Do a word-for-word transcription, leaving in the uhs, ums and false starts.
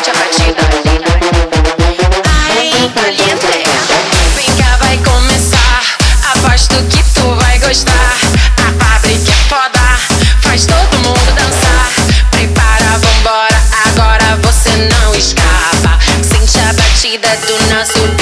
sente a batida. Ai, caliente. Vem cá, vai começar. Aposto que tu vai gostar. A fábrica é foda, faz todo mundo dançar. Prepara, vambora, agora você não escapa. Sente a batida do nosso